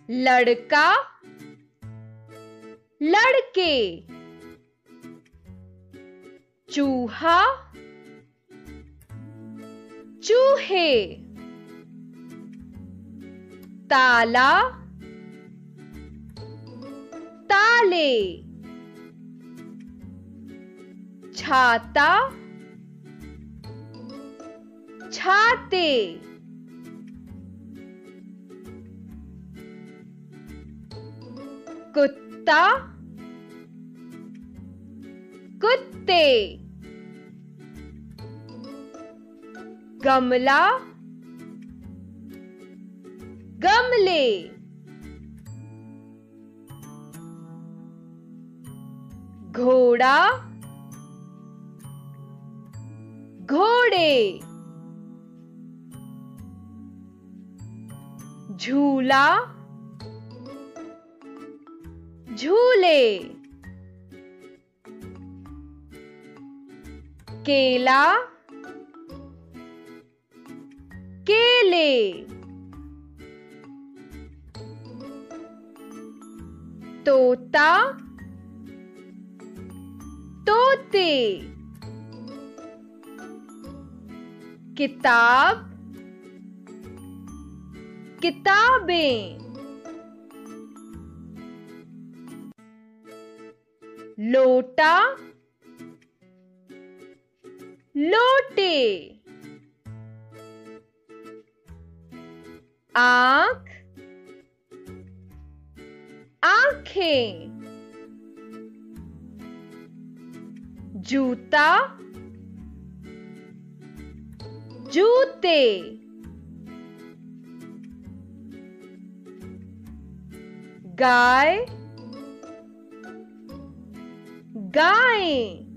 लड़का लड़के, चूहा चूहे, ताला ताले, छाता छाते, कुत्ता कुत्ते, गमला गमले, घोड़ा घोड़े, झूला झूले, केला केले, तोता तोते, किताब किताबें, लोटा लोटे, आँख आँखें, जूता जूते, गाय गायें,